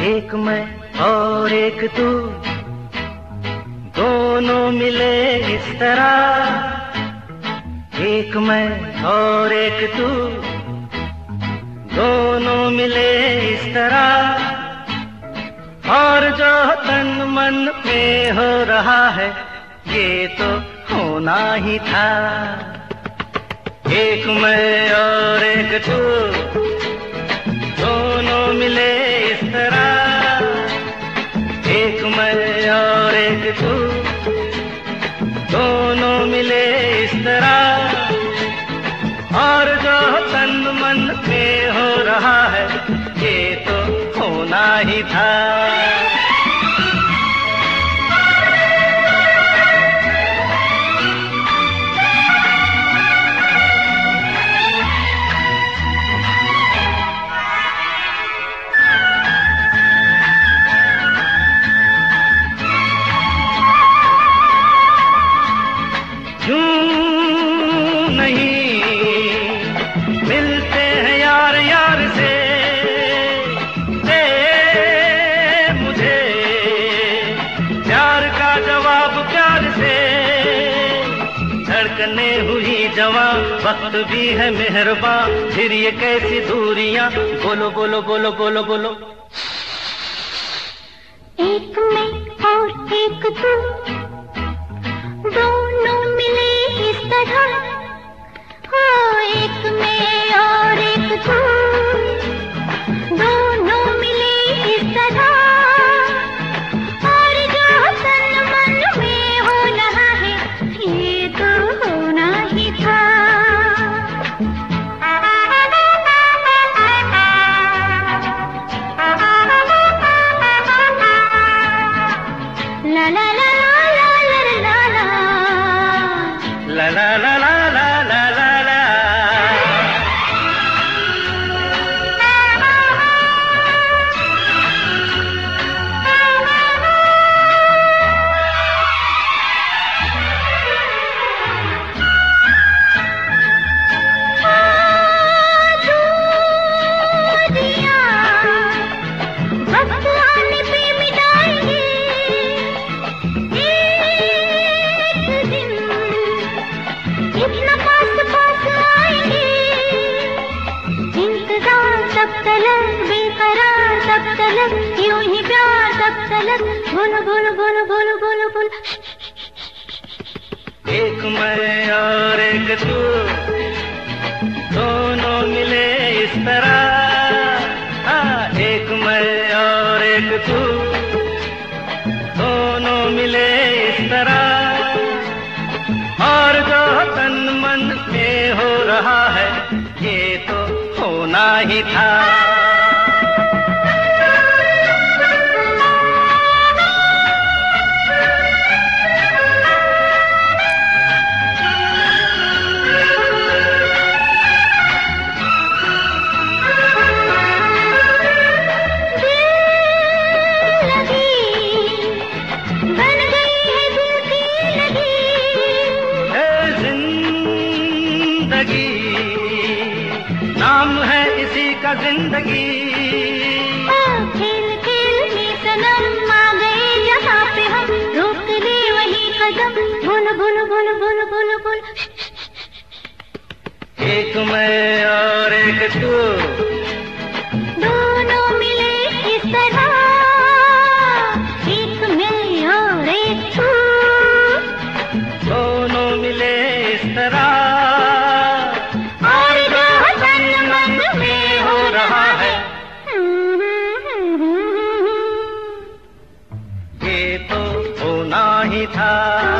एक मैं और एक तू, दोनों मिले इस तरह। एक मैं और एक तू, दोनों मिले इस तरह। और जो तन मन में हो रहा है ये तो होना ही था। एक मैं और एक तू, दोनों मिले इस तरह। एक मैं और एक तू, दोनों मिले इस तरह। और जो तन मन में हो रहा है ये तो होना ही था। धड़कने हुई जवां, वक्त भी है मेहरबान, फिर ये कैसी दूरियां। बोलो बोलो बोलो बोलो बोलो। एक मैं और एक तू, दोनों मिले इस तरह। हो एक मैं और एक तू, दोनों मिले इस तरह। और जो तन मन में हो रहा है ये तो होना ही था। ला ला ला ला ला ला ला ला ला ला ला ला ला ला ला। वक्त आने पे मिटाएंगे एक दिन, इतना पास पास आएंगे। इंतजार तब तलक, बेकरार तब तलक, यूं ही प्यार तब तलक। बोलो बोलो बोलो बोलो बोलो बोलो। एक मैं और एक तू, दोनों मिले इस तरह। एक मैं और एक तू, दोनों मिले इस तरह। और जो तन मन में हो रहा है ये तो होना ही था। नाम है इसी का जिंदगी। खेल खेल में सनम आ गए जहाँ पे हम, रोक ले वही कदम। बोलो बोलो बोलो बोलो बोलो बोलो। एक मैं और एक तू, दोनों मिले इस तरह। एक मैं और एक तू, दोनों मिले इस तरह। ये तो होना ही था।